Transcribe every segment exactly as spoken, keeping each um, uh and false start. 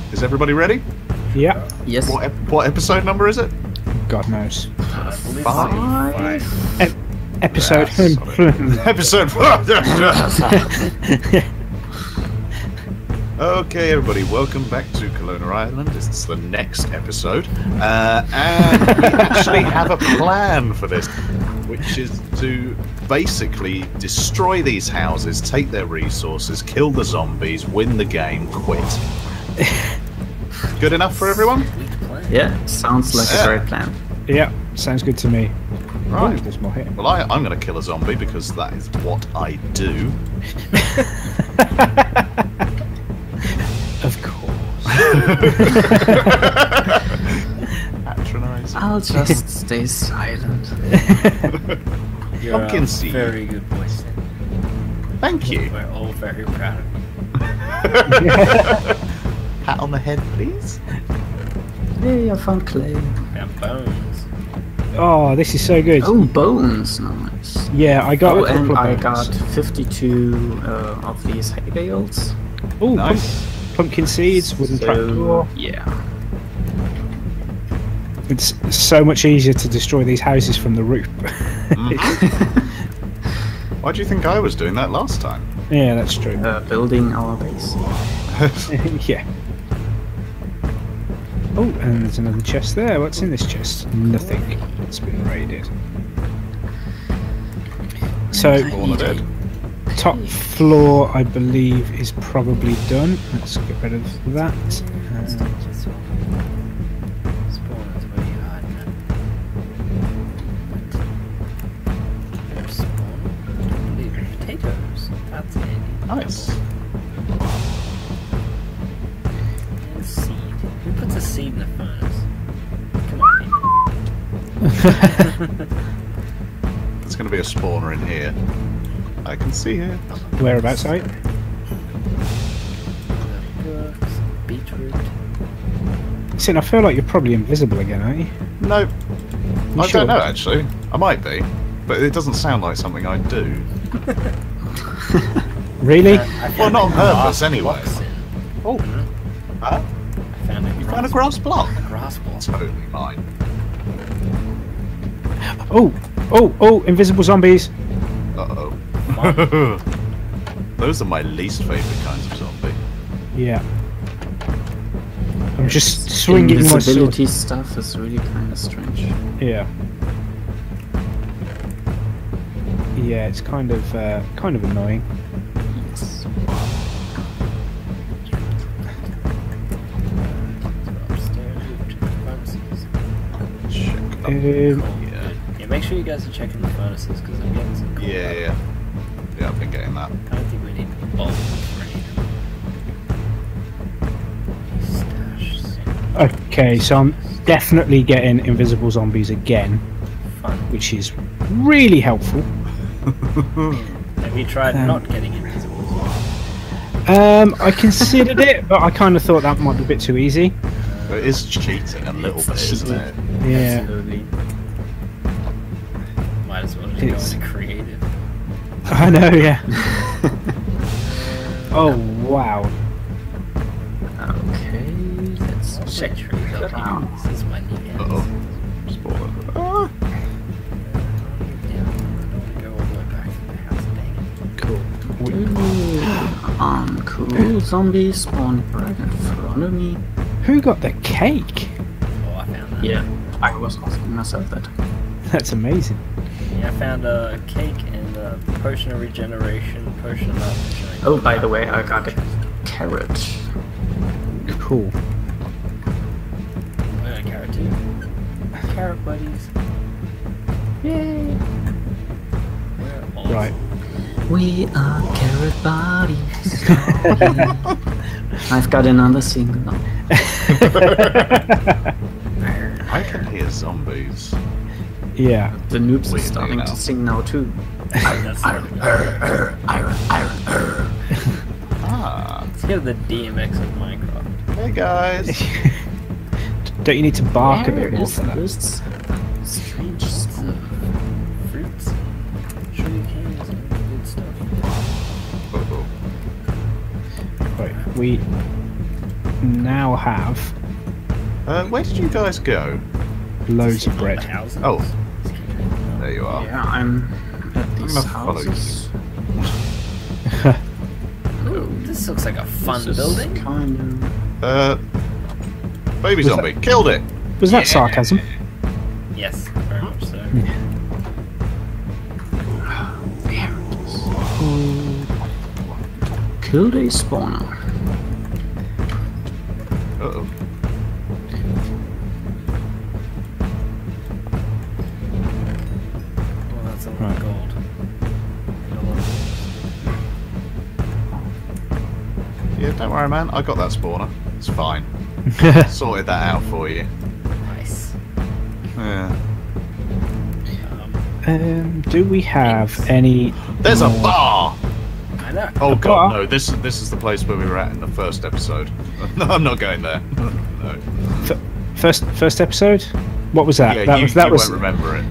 Is everybody ready? Yeah. Yes. What, ep what episode number is it? God knows. Uh, Five. Five. E episode. Yeah, episode. Okay, everybody, welcome back to Colona Island. This is the next episode, uh, and we actually have a plan for this, which is to basically destroy these houses, take their resources, kill the zombies, win the game, quit. Good enough for everyone? Yeah, sounds like Yeah. a great plan. Yeah, sounds good to me. Right. Ooh, there's more here. Well, I, I'm going to kill a zombie because that is what I do. Of course. Patronising. I'll just stay silent. You're Pumpkin a seed. very good boy, Sin. Thank you. We're all very proud of you. Pat on the head, please. Hey, I found clay. And bones. Oh, this is so good. Oh, bones, nice. Yeah, I got Oh, a couple and of I bones. got fifty-two uh, of these hay bales. Ooh, Nice. pump- pumpkin seeds, wooden trapdoor. Yeah. It's so much easier to destroy these houses from the roof. Why do you think I was doing that last time? Yeah, that's true. Uh, building our base. Yeah. Oh, and there's another chest there. What's in this chest? Nothing. It's been raided. So, All of it. top floor, I believe, is probably done. Let's get rid of that. Uh, Spawners, where you hiding at? Spawn? Leave potatoes. That's handy. Nice. And seed. Who puts a seed in the furnace? Come on, people. There's going to be a spawner in here. I can see it. whereabouts, right? Books, beetroot. Sin, I feel like you're probably invisible again, aren't you? No, You I sure? don't know actually. I might be, but it doesn't sound like something I do. Really? Uh, I Well, found not a on grass purpose anyway. block, Sin. Oh, huh? I found a You grass, found a grass block? a grass block. Totally mine. Oh, oh, oh, invisible zombies. Uh oh. Those are my least favourite kinds of zombie. Yeah. I'm just swinging my sword. Invisibility stuff is really kind of strange. Yeah. Yeah, it's kind of uh, kind of annoying. Yes. Upstairs, we check the furnaces. Check up. Um, Yeah. Yeah, make sure you guys are checking the furnaces because I'm getting some cool Yeah, yeah. Yeah, I've been getting that. I don't think we need bulbs for anything. Stash some okay, so I'm definitely getting invisible zombies again, fun. which is really helpful. Have you tried Um, not getting invisible? Um, I considered it, but I kind of thought that might be a bit too easy. But it is cheating a little bit, isn't it? Yeah. Absolutely. Might as well just It's- go into creative. I know, yeah. Oh, wow. Okay, let's check Check trees up here. around. This is my new Uh oh. Spawner. Ah. Yeah, I don't want to go all the way back to the house, dang it. Cool. Ooh, um, cool. Zombies spawn right in front of me. Who got the cake? Oh, I found that. Yeah, I was asking myself that. That's amazing. Yeah, I found a cake and a potion of regeneration, potion of regeneration. Oh, by the way, I got a carrot. Cool. I got a carrot too. Carrot buddies. Yay. We're awesome. Right. We are carrot bodies. Oh, yeah. I've got another single. I can hear zombies. Yeah. The noobs are Wait, starting now. to sing now too. That's not Ah. Let's get the D M X of Minecraft. Hey guys. Don't you need to bark a Where bit more is for that? this strange Lots stuff? of fruits, sugar canes, and good stuff. Uh-oh. Right, we now have Uh, where did you guys go? loads of The bread. houses. Oh. There you are. Yeah, I'm at these gonna follow you. houses. Ooh, this looks like a fun This is building. Kind of. Uh, baby Was zombie, killed it. Was that Yeah. sarcasm? Yes, very much so. Killed a spawner. Uh oh. Well, that's a lot Right. of gold. And a lot of Yeah, don't worry, man. I got that spawner. It's fine. Sorted that out for you. gold. Nice. Yeah. Um, Um, do we have any? There's a more- bar. I know. Oh A god, bar? no! This this is the place where we were at in the first episode. No, I'm not going there. No. F- first first episode. What was that? Yeah, that you, was that you was. won't remember it.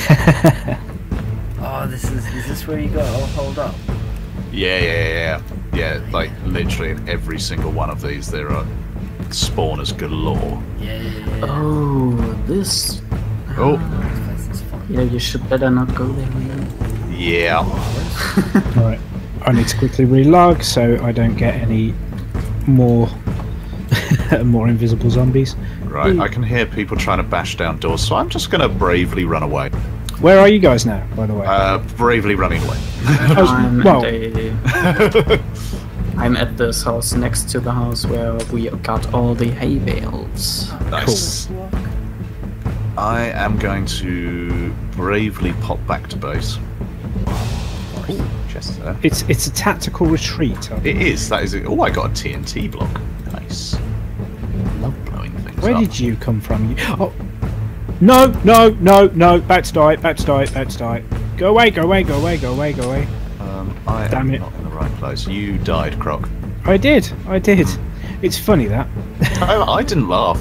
Oh, this is is this where you go? Oh, hold up. Yeah, yeah, yeah, yeah. Like literally in every single one of these, there are spawners galore. Yeah, yeah, yeah. yeah. Oh, this. Oh, This place is fun. Yeah, you should better not go there, maybe. yeah. Right. I need to quickly relog so I don't get any more more invisible zombies. Right, I can hear people trying to bash down doors, so I'm just gonna bravely run away. Where are you guys now, by the way? Uh, bravely running away. I'm well- at a. I'm at this house next to the house where we got all the hay bales. Nice. I am going to bravely pop back to base. Ooh, chest there. It's it's a tactical retreat. I It is. That is it. Oh, I got a T N T block. Nice. Love blowing things Where up. did you come from? You- Oh, no, no, no, no! About to die! About to die! About to die! Go away! Go away! Go away! Go away! Go away! Um, I Damn am it. not in the right place. You died, Croc. I did! I did! It's funny that. I, I didn't laugh.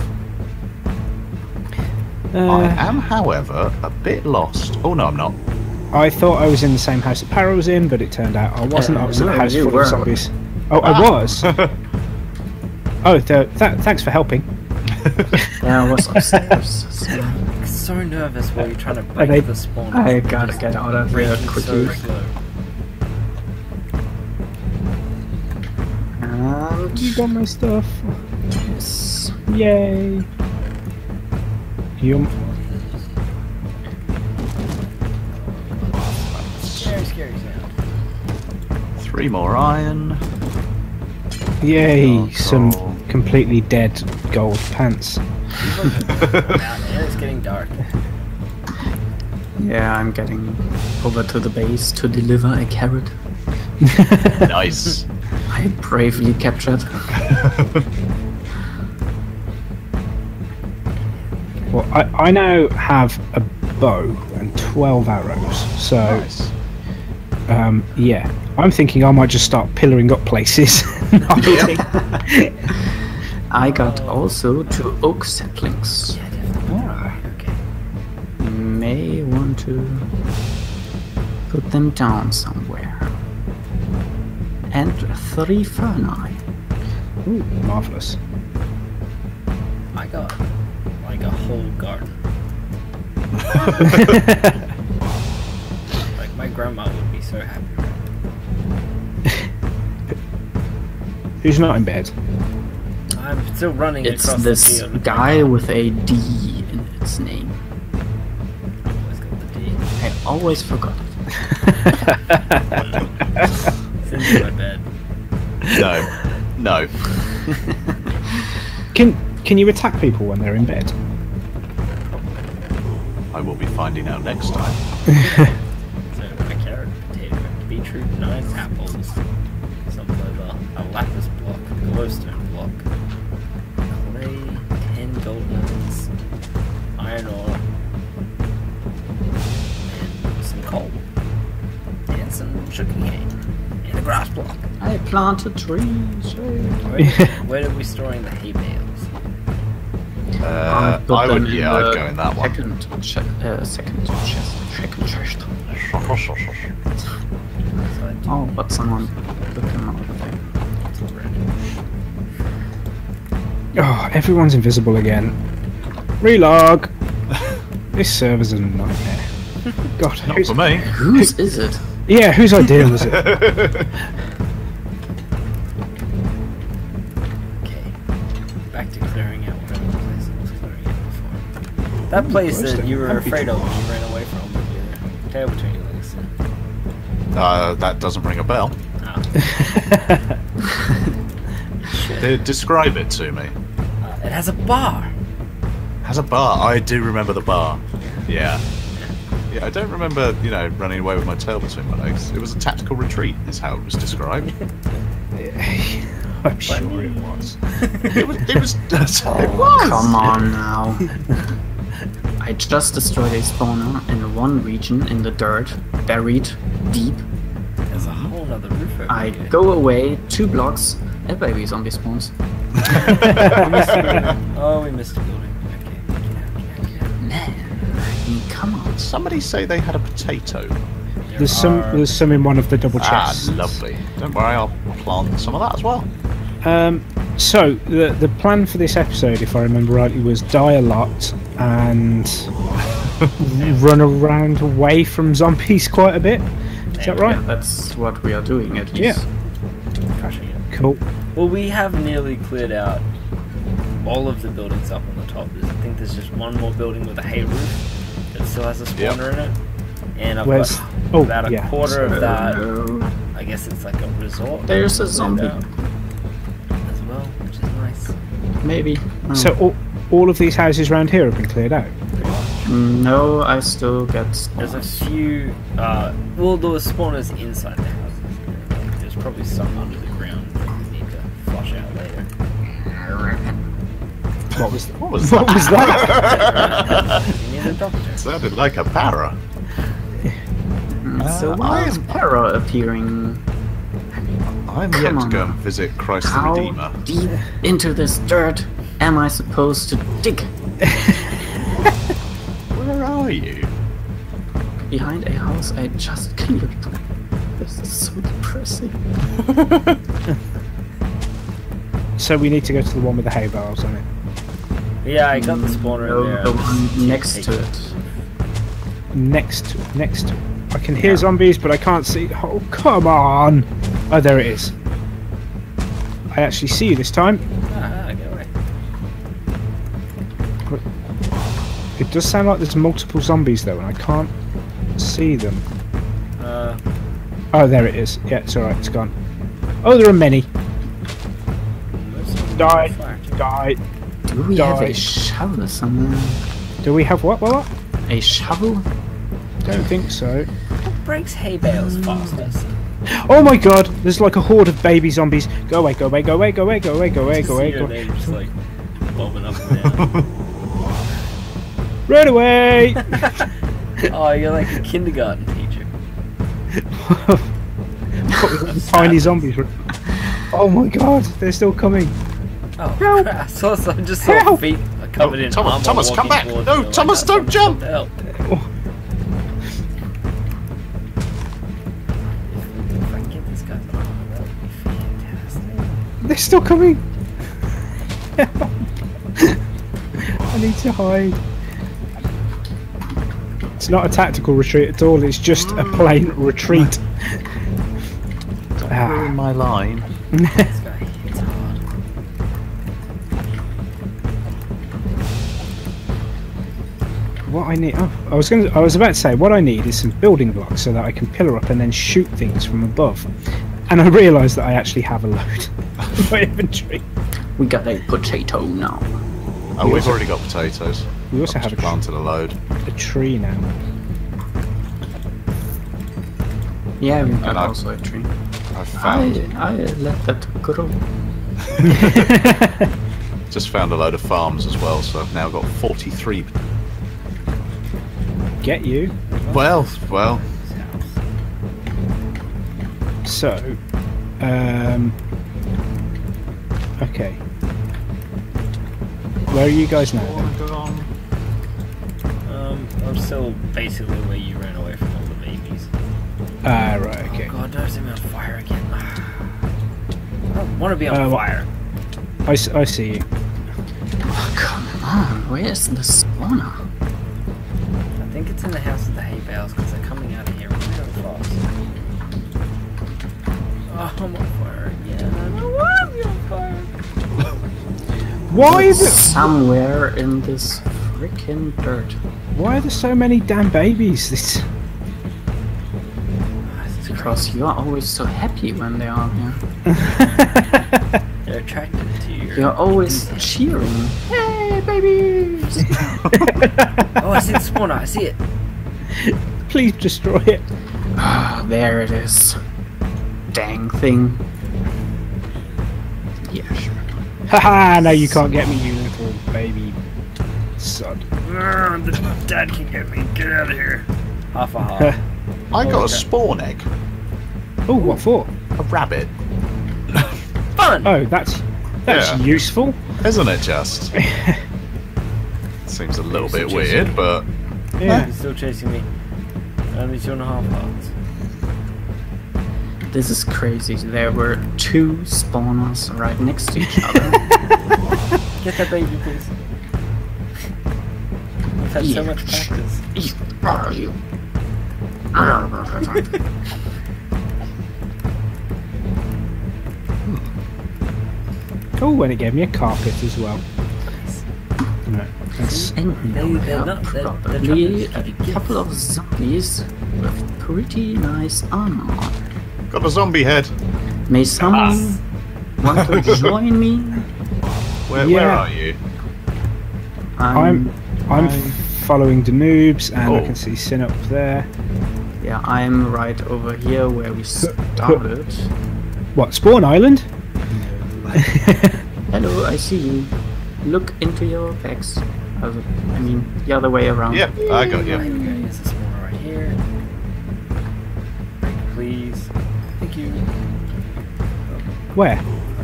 I Uh, am, however, a bit lost. Oh no, I'm not. I thought I was in the same house that Para was in, but it turned out I wasn't. I was in a no, house you full were. of zombies. Oh, I Ah. was. Oh, th- th- thanks for helping. Yeah, I was upstairs. so I'm so nervous while you're trying to break they- the spawn. I gotta get out of here Breaking so quickly. slow. And You got my stuff. yes. Yay! You. Scary, scary sound. Three more iron. Yay! Oh, Some cool. completely dead gold pants. Out, and it's getting dark. Yeah, I'm getting over to the base to deliver a carrot. Nice. I bravely captured. Well, I, I now have a bow and twelve arrows. So, Nice. um, yeah, I'm thinking I might just start pillaring up places. I got also two oak saplings. Yeah, definitely. Ah. Okay. May want to put them down somewhere. And three ferni. Ooh, marvelous. I got like a whole garden. Like my grandma would be so happy. Who's not in bed? I'm still running It's across this the field. guy with a D in its name. Always got the D. I always forgot it. It's in my bed. No. No. Can can you attack people when they're in bed? I will be finding out next time. So a carrot, potato, beetroot, nine apples, some clover, a lapis block, a glowstone block, clay, ten gold nuggets, iron ore, and some coal, and some sugar cane, and a grass block. I planted trees. Where, where are we storing the hay bales? Uh, I put I them would, in yeah, the I'd go in that one. Second, che- uh, second chest. Second chest. So I do Oh, but someone took them out of there. it's red. Oh, everyone's invisible again. Relog. This server's a nightmare. God, Not who's, for me. Whose is it? yeah, whose idea was it? Okay. Back to clearing out whatever place I was clearing out before. That place Close that to- you were that'd be afraid of cool. when you ran away from with your tail between your legs. Uh, that doesn't ring a bell. Ah. Shit. De- describe it to me. Uh, it has a bar. Has a bar. I do remember the bar. Yeah. Yeah, I don't remember, you know, running away with my tail between my legs. It was a tactical retreat, is how it was described. I'm sure it was. It was. It was. Oh, It was. come on now. I just destroyed a spawner in one region in the dirt, buried deep. There's a whole other roof over I here. go away two blocks, a baby zombie spawns. We missed a building. Oh, we missed a building. Okay, get out, get out, get out. Man, I mean, come on. Somebody say they had a potato. There There's some. are- There's some in one of the double Ah, chests. lovely. Don't worry, I'll plant some of that as well. Um, so the the plan for this episode, if I remember rightly, was die a lot and run around away from zombies quite a bit. Is that Yeah, right? that's what we are doing at Yeah. least. Crushing it. Cool. Well, we have nearly cleared out all of the buildings up on the top. I think there's just one more building with a hay roof that still has a spawner Yep. in it. And I've Where's- got oh, about a yeah. quarter of that. Oh, I guess it's like a resort. there's a cleared zombie. out as well, which is nice. Maybe. Oh. So all, all of these houses around here have been cleared out. No, I still get There's a spawners. few. Uh, well, there were spawners inside the houses. Like, there's probably some under the ground that we need to flush out later. What was What was what that? was that? You need a doctor. Sounded like a para. So Uh, why I is am- Para appearing? I'm Come yet to on go now. and visit Christ the How Redeemer. deep into this dirt am I supposed to dig? Where are you? Behind a house I just cleared. This is so depressing. So we need to go to the one with the hay bales on it. Yeah, I got the spawner No, in there. the I'm just one next taking to it. Next to it. Next to it. I can hear zombies, but I can't see. Oh, come on! Oh, there it is. I actually see you this time. Ah, get away. It does sound like there's multiple zombies though, and I can't see them. Uh, Oh, there it is. Yeah, it's alright, it's gone. Oh, there are many. there's some Die. fire too. Die. Do we Die. have a shovel somewhere? Do we have what? What? A shovel? Don't think so. What breaks hay bales fastest? Oh my god! There's like a horde of baby zombies. Go away, go away, go away, go away, go away, go away, go away, See go your away. name just like bobbing up and down. Run away! Oh, you're like a kindergarten teacher. What was that? Tiny zombies. were- Oh my god, they're still coming. Oh, Help! crap. I saw, I just saw Help! feet covered Oh, in Thomas, armor Thomas, come walking back! towards No, me, like, Thomas, "That's don't something jump!" to help." Oh, If I can get this guy's armor, that would be fantastic. they're still coming. I need to hide. It's not a tactical retreat at all. It's just a plain retreat. Don't Ah. ruin my line. This guy hits hard. What I need? Oh, I was going. I was about to say what I need is some building blocks so that I can pillar up and then shoot things from above. And I realised that I actually have a load in my inventory. We got a potato now. Oh, we've already got potatoes. We also I've have a, just tr- planted a load. a tree now. Yeah, we got And I- also a tree. I I, found, I let that grow. just found a load of farms as well, so I've now got forty-three. Get you. Well, well, So, um, okay. Where are you guys now then? Um, I'm still basically where you ran away from all the babies. Ah, right. Okay. Oh god, there's him on fire again. I don't want to be on Uh, fire. I, s- I see you. Come on, where's the spawner? I think it's in the house of the hay bales because they're coming out of here really fast. Oh, I'm on fire again. Why am I on fire? Why is it? Somewhere in this freaking dirt. Why are there so many damn babies? This. Because you are always so happy when they are here. They're attracted to you. You're always cheering. Hey, babies! Oh, I see the spawner. I see it. Please destroy it. Ah, there it is. Dang thing. Yeah, sure. Haha, no, you can't get me, you little baby sod. Dad can get me. Get out of here. Half a half. I got a spawn egg. Oh, what for? A rabbit. Fun! Oh, that's that's Yeah. useful. Isn't it just? Seems a little bit weird, but Yeah. He's still chasing me. Only two and a half hearts. This is crazy. There were two spawners right next to each other. Get that baby, please. We've had so Yeah. much practice. Where are you? Oh, and it gave me a carpet as well. No, that's And They- now we they're have not- they're- they're probably trying to a couple of zombies with pretty nice armor. got a zombie head. May someone want to join me? Where, where Yeah. are you? I'm I'm I'm- following Denoobz, and I Oh. can see Sin up there. Yeah, I'm right over here where we started. What, Spawn Island? Hello, I see you. Look into your bags. Uh, I mean, the other way around. Yep, I got you. Right, okay, here's the spawner right here. Break, please. Thank you. Where?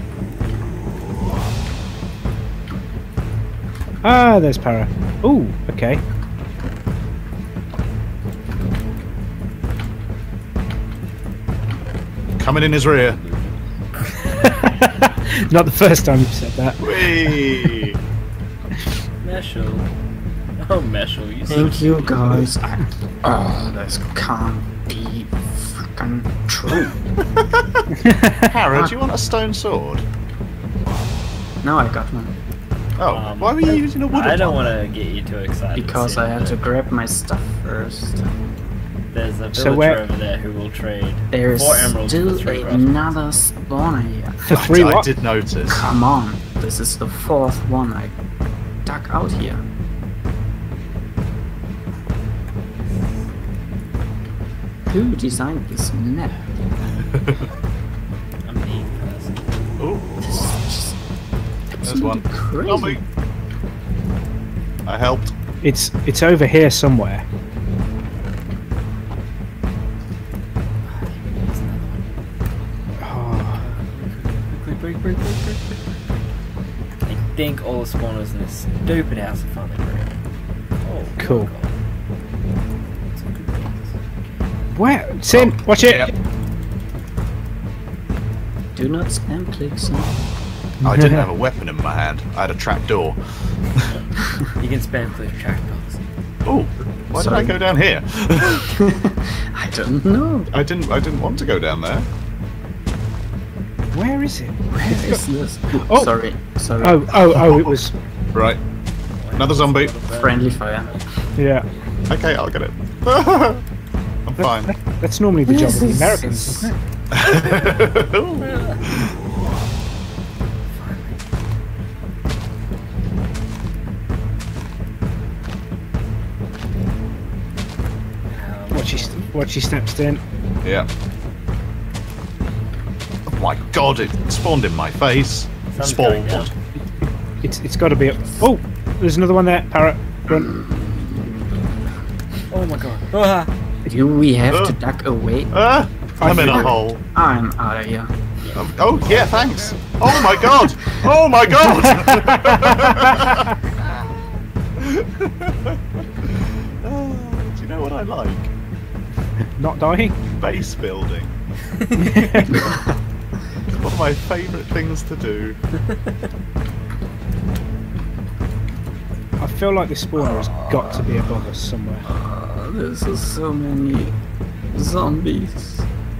Ah, there's Para. Oh, okay. Coming in his rear. Not the first time you've said that. Whee! Meshel. Oh, Meshel, you Thank so you guys. I, oh, this can't be fucking true. Harry, do you want a stone sword? Now I got one. Oh, Um, why were you using a wooden I don't one? want to get you too excited. Because Sid, I had to but grab my stuff first. There's a villager So where- over there who will trade There's four emeralds still for three rough. another spawner here. For three I, I what? did notice. Come on, this is the fourth one I dug out here. Who designed this map? I'm the eighth person. Oh, This is just there's one. absolutely Zombie. crazy. I helped. It's it's over here somewhere. There's another one. Oh, Quick, break, break, break, break, break, break. I think all the spawners in this stupid house are finally break. Oh, Cool. God. Some good things. where? Sin, watch it. Yep. Do not spam click, son. I didn't have a weapon in my hand. I had a trap door. You can spam click track dogs. Oh, why Sorry. did I go down here? I don't know. I didn't. I didn't want to go down there. Where is it? Where is this? Oh. Sorry, sorry. Oh, oh, oh! It was. Right. Another zombie. Friendly fire. Yeah. Okay, I'll get it. I'm fine. That- that's normally the job of the This Americans, is- isn't it? Watch he, watch he steps in. Yeah. Oh my god, it spawned in my face. Sun's going Spawned. down. It's it's got to be. Up. Oh, there's another one there. Parrot. Run. Oh my god. Ah. Do we have Uh. to duck away? Ah, I'm in a figured- hole. I'm out of here. Um, oh yeah, thanks. Oh my god. Oh my god. Oh, do you know what I like? Not dying. Base building. It's one of my favourite things to do. feel like this spawner has got to be above us somewhere. Uh, there's so many zombies.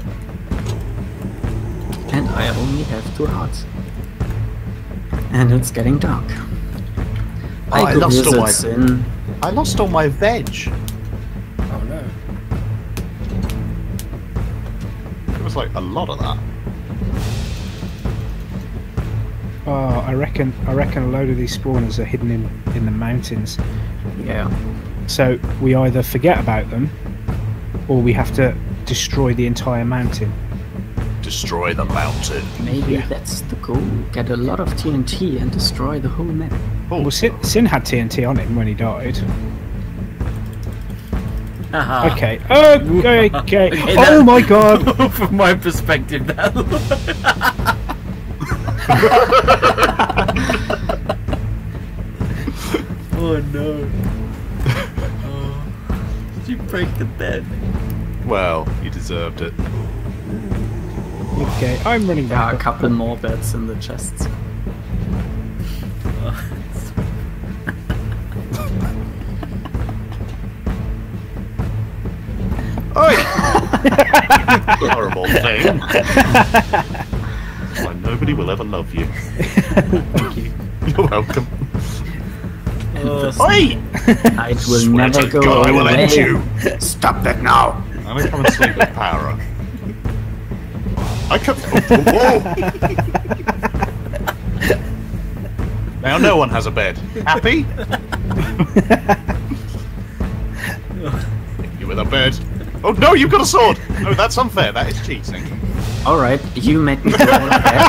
And I only have two hearts. And it's getting dark. Oh, I could lost all visit my- Sin. I lost all my veg. Oh no. It was like a lot of that. Oh, I reckon I reckon a load of these spawners are hidden in, in the mountains. Yeah. So we either forget about them, or we have to destroy the entire mountain. Destroy the mountain. Maybe Yeah. that's the goal. Get a lot of T N T and destroy the whole map. Oh, Well, Sin, Sin had T N T on him when he died. Haha. Okay. Okay. Okay. Okay, Oh that- my god. From my perspective, that. Oh no. Oh. Did you break the bed? well, you deserved it. Okay, I'm running There are back. a couple more beds in the chests. Oh, Oi! Horrible thing. Why nobody will ever love you. Thank you. You're welcome. oh, Oi! Night will Swear never to go God, I will away. end you. Stop that now! I'm gonna come and sleep with Para. I can. Oh, whoa. Now no one has a bed. Happy? You with a bed? Oh no, you've got a sword! No, that's unfair. That is cheating. Alright, you made me go to bed.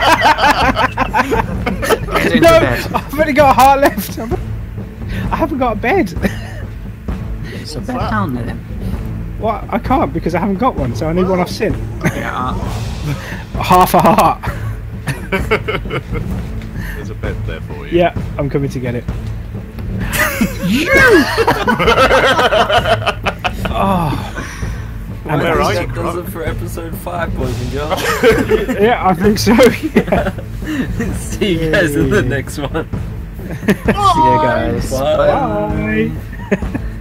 Get into No, bed. I've only got a heart left. I'm- I haven't got a bed. So What's bed that? down then. What? I can't because I haven't got one, so I need one off Sin. Yeah. Half a heart. There's a bed there for you. Yeah, I'm coming to get it. Oh. And Where are you, that does Grog? it for episode five, boys and girls. yeah, I think so. Yeah. See you guys in the next one. See you guys. Bye. Bye.